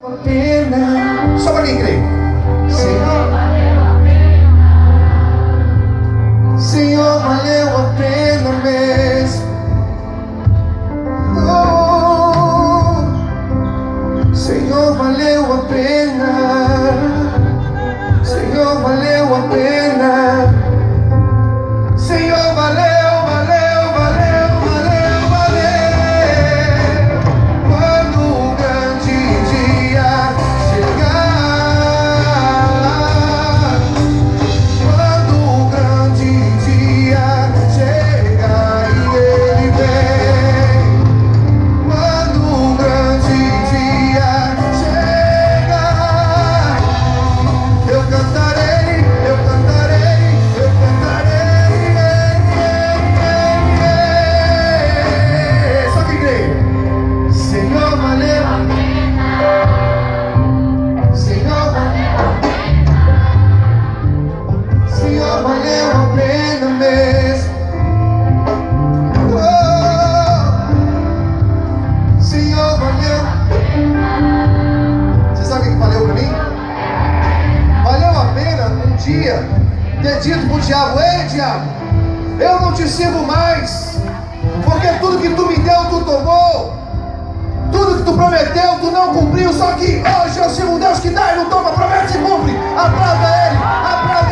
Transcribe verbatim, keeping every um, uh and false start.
pena. Só para quem crê. Senhor, Senhor, valeu a pena mesmo. Oh, Senhor, valeu a pena. Senhor, valeu a pena. Senhor, valeu, valeu, valeu, valeu, valeu. Quando o grande dia chegar, quando o grande dia chegar e ele vem, quando o grande dia chegar, eu cantarei, eu cantarei, eu cantarei. Só que crê. Senhor, valeu a pena. Senhor, valeu a pena. Senhor, valeu a pena mesmo. Oh, Senhor, valeu a pena. Você sabe o que valeu pra mim? Valeu a pena um dia ter dito pro diabo: ei, diabo, eu não te sirvo mais, porque tudo que tu me deu, tu tomou. Tudo que tu prometeu, tu não cumpriu. Só que hoje eu sirvo um Deus que dá e não toma, promete e cumpre. Aplauda ele, aplauda